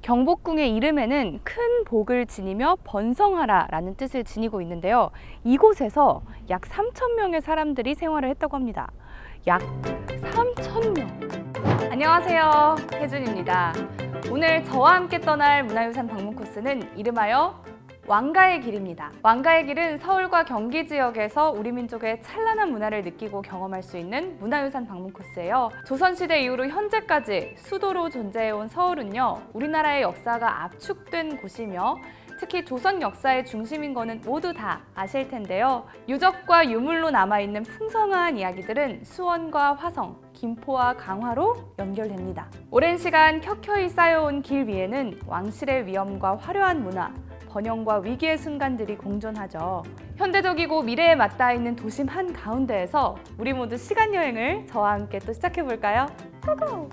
경복궁의 이름에는 큰 복을 지니며 번성하라 라는 뜻을 지니고 있는데요. 이곳에서 약 3,000명의 사람들이 생활을 했다고 합니다. 약 3,000명! 안녕하세요, 혜준입니다. 오늘 저와 함께 떠날 문화유산 방문 코스는 이름하여 왕가의 길입니다. 왕가의 길은 서울과 경기 지역에서 우리 민족의 찬란한 문화를 느끼고 경험할 수 있는 문화유산 방문 코스예요. 조선시대 이후로 현재까지 수도로 존재해온 서울은요, 우리나라의 역사가 압축된 곳이며 특히 조선 역사의 중심인 거는 모두 다 아실 텐데요. 유적과 유물로 남아있는 풍성한 이야기들은 수원과 화성, 김포와 강화로 연결됩니다. 오랜 시간 켜켜이 쌓여온 길 위에는 왕실의 위엄과 화려한 문화, 번영과 위기의 순간들이 공존하죠. 현대적이고 미래에 맞닿아 있는 도심 한가운데에서 우리 모두 시간여행을 저와 함께 또 시작해볼까요? 고고!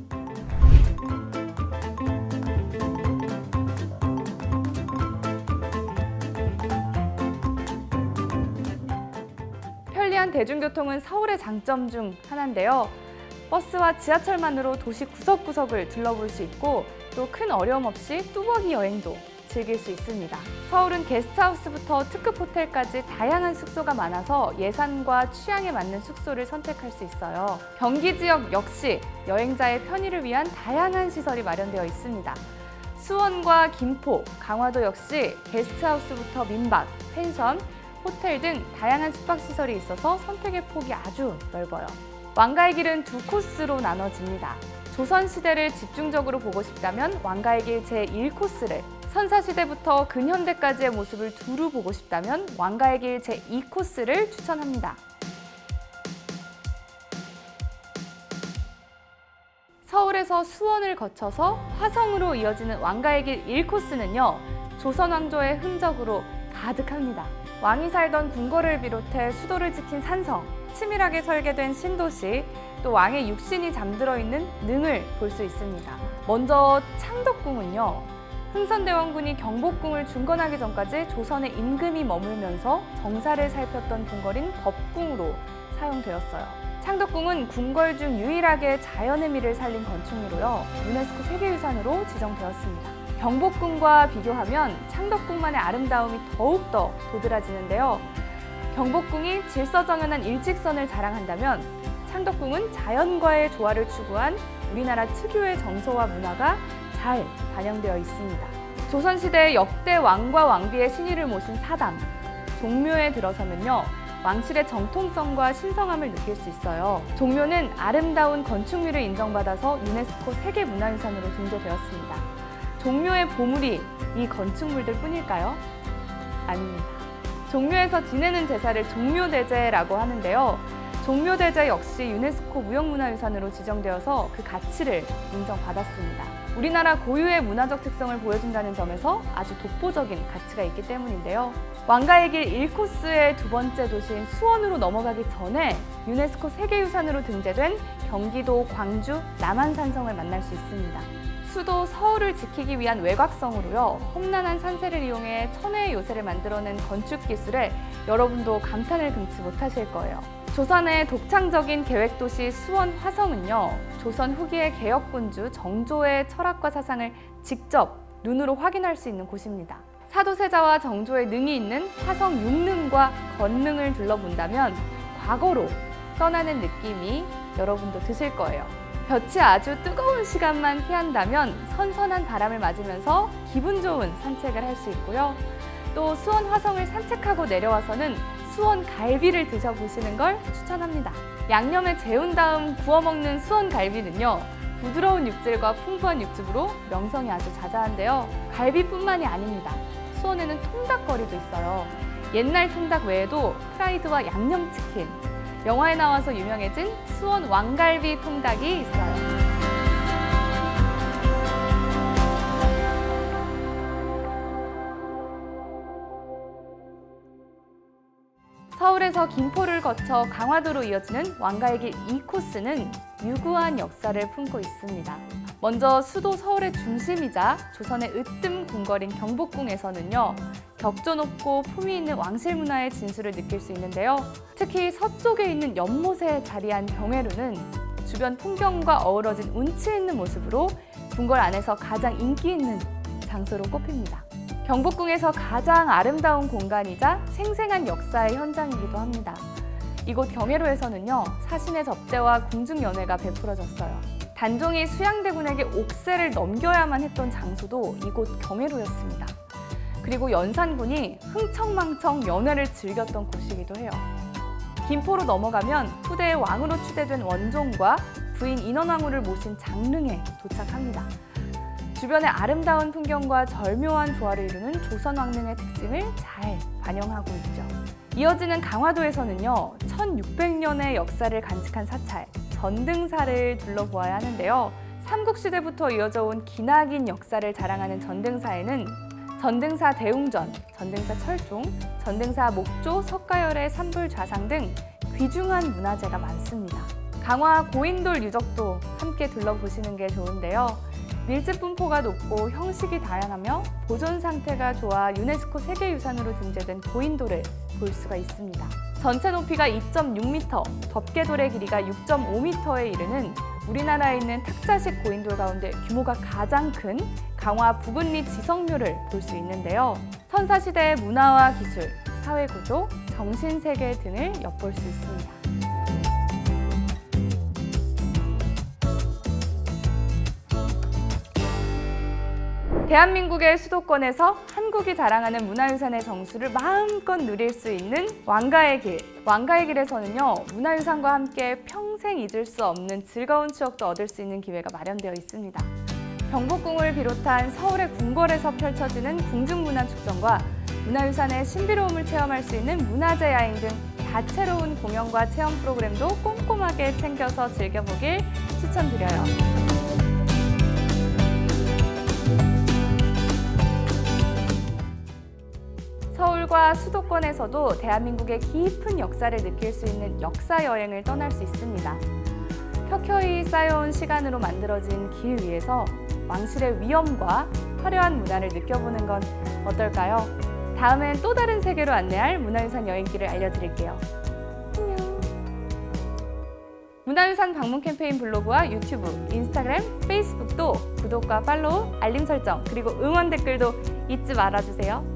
편리한 대중교통은 서울의 장점 중 하나인데요. 버스와 지하철만으로 도시 구석구석을 둘러볼 수 있고 또 큰 어려움 없이 뚜벅이 여행도 즐길 수 있습니다. 서울은 게스트하우스부터 특급 호텔까지 다양한 숙소가 많아서 예산과 취향에 맞는 숙소를 선택할 수 있어요. 경기 지역 역시 여행자의 편의를 위한 다양한 시설이 마련되어 있습니다. 수원과 김포, 강화도 역시 게스트하우스부터 민박, 펜션, 호텔 등 다양한 숙박시설이 있어서 선택의 폭이 아주 넓어요. 왕가의 길은 두 코스로 나눠집니다. 조선시대를 집중적으로 보고 싶다면 왕가의 길 제1코스를, 선사시대부터 근현대까지의 모습을 두루 보고 싶다면 왕가의 길 제2코스를 추천합니다. 서울에서 수원을 거쳐서 화성으로 이어지는 왕가의 길 1코스는요, 조선 왕조의 흔적으로 가득합니다. 왕이 살던 궁궐을 비롯해 수도를 지킨 산성, 치밀하게 설계된 신도시, 또 왕의 육신이 잠들어 있는 능을 볼 수 있습니다. 먼저 창덕궁은요, 흥선대원군이 경복궁을 중건하기 전까지 조선의 임금이 머물면서 정사를 살폈던 궁궐인 법궁으로 사용되었어요. 창덕궁은 궁궐 중 유일하게 자연의 미를 살린 건축물로요, 유네스코 세계유산으로 지정되었습니다. 경복궁과 비교하면 창덕궁만의 아름다움이 더욱더 도드라지는데요. 경복궁이 질서정연한 일직선을 자랑한다면 창덕궁은 자연과의 조화를 추구한 우리나라 특유의 정서와 문화가 잘 반영되어 있습니다. 조선시대 역대 왕과 왕비의 신의를 모신 사당, 종묘에 들어서면요, 왕실의 정통성과 신성함을 느낄 수 있어요. 종묘는 아름다운 건축미를 인정받아서 유네스코 세계문화유산으로 등재되었습니다. 종묘의 보물이 이 건축물들 뿐일까요? 아닙니다. 종묘에서 지내는 제사를 종묘대제라고 하는데요. 종묘대제 역시 유네스코 무형문화유산으로 지정되어서 그 가치를 인정받았습니다. 우리나라 고유의 문화적 특성을 보여준다는 점에서 아주 독보적인 가치가 있기 때문인데요. 왕가의 길 1코스의 두 번째 도시인 수원으로 넘어가기 전에 유네스코 세계유산으로 등재된 경기도, 광주, 남한산성을 만날 수 있습니다. 수도 서울을 지키기 위한 외곽성으로요, 험난한 산세를 이용해 천혜의 요새를 만들어낸 건축 기술에 여러분도 감탄을 금치 못하실 거예요. 조선의 독창적인 계획도시 수원 화성은요, 조선 후기의 개혁군주 정조의 철학과 사상을 직접 눈으로 확인할 수 있는 곳입니다. 사도세자와 정조의 능이 있는 화성 육능과 건능을 둘러본다면 과거로 떠나는 느낌이 여러분도 드실 거예요. 볕이 아주 뜨거운 시간만 피한다면 선선한 바람을 맞으면서 기분 좋은 산책을 할 수 있고요. 또 수원 화성을 산책하고 내려와서는 수원 갈비를 드셔보시는 걸 추천합니다. 양념에 재운 다음 구워 먹는 수원 갈비는요, 부드러운 육질과 풍부한 육즙으로 명성이 아주 자자한데요. 갈비뿐만이 아닙니다. 수원에는 통닭거리도 있어요. 옛날 통닭 외에도 프라이드와 양념치킨, 영화에 나와서 유명해진 수원 왕갈비 통닭이 있어요. 서울에서 김포를 거쳐 강화도로 이어지는 왕가의 길 2코스는 유구한 역사를 품고 있습니다. 먼저 수도 서울의 중심이자 조선의 으뜸 궁궐인 경복궁에서는요, 격조 높고 품위 있는 왕실 문화의 진수를 느낄 수 있는데요. 특히 서쪽에 있는 연못에 자리한 경회루는 주변 풍경과 어우러진 운치 있는 모습으로 궁궐 안에서 가장 인기 있는 장소로 꼽힙니다. 경복궁에서 가장 아름다운 공간이자 생생한 역사의 현장이기도 합니다. 이곳 경회로에서는요, 사신의 접대와 궁중연회가 베풀어졌어요. 단종이 수양대군에게 옥새를 넘겨야만 했던 장소도 이곳 경회로였습니다. 그리고 연산군이 흥청망청 연회를 즐겼던 곳이기도 해요. 김포로 넘어가면 후대의 왕으로 추대된 원종과 부인 인원왕후를 모신 장릉에 도착합니다. 주변의 아름다운 풍경과 절묘한 조화를 이루는 조선 왕릉의 특징을 잘 반영하고 있죠. 이어지는 강화도에서는요, 1600년의 역사를 간직한 사찰, 전등사를 둘러보아야 하는데요. 삼국시대부터 이어져 온 기나긴 역사를 자랑하는 전등사에는 전등사 대웅전, 전등사 철종, 전등사 목조, 석가열의 산불좌상 등 귀중한 문화재가 많습니다. 강화 고인돌 유적도 함께 둘러보시는 게 좋은데요. 밀집 분포가 높고 형식이 다양하며 보존 상태가 좋아 유네스코 세계유산으로 등재된 고인돌을 볼 수가 있습니다. 전체 높이가 2.6m, 덮개돌의 길이가 6.5m에 이르는 우리나라에 있는 탁자식 고인돌 가운데 규모가 가장 큰 강화 부분리 지성묘를 볼 수 있는데요. 선사시대의 문화와 기술, 사회구조, 정신세계 등을 엿볼 수 있습니다. 대한민국의 수도권에서 한국이 자랑하는 문화유산의 정수를 마음껏 누릴 수 있는 왕가의 길. 왕가의 길에서는요, 문화유산과 함께 평생 잊을 수 없는 즐거운 추억도 얻을 수 있는 기회가 마련되어 있습니다. 경복궁을 비롯한 서울의 궁궐에서 펼쳐지는 궁중문화축전과 문화유산의 신비로움을 체험할 수 있는 문화재 야행 등 다채로운 공연과 체험 프로그램도 꼼꼼하게 챙겨서 즐겨보길 추천드려요. 서울과 수도권에서도 대한민국의 깊은 역사를 느낄 수 있는 역사 여행을 떠날 수 있습니다. 켜켜이 쌓여온 시간으로 만들어진 길 위에서 왕실의 위엄과 화려한 문화를 느껴보는 건 어떨까요? 다음엔 또 다른 세계로 안내할 문화유산 여행길을 알려드릴게요. 안녕! 문화유산 방문 캠페인 블로그와 유튜브, 인스타그램, 페이스북도 구독과 팔로우, 알림 설정, 그리고 응원 댓글도 잊지 말아주세요.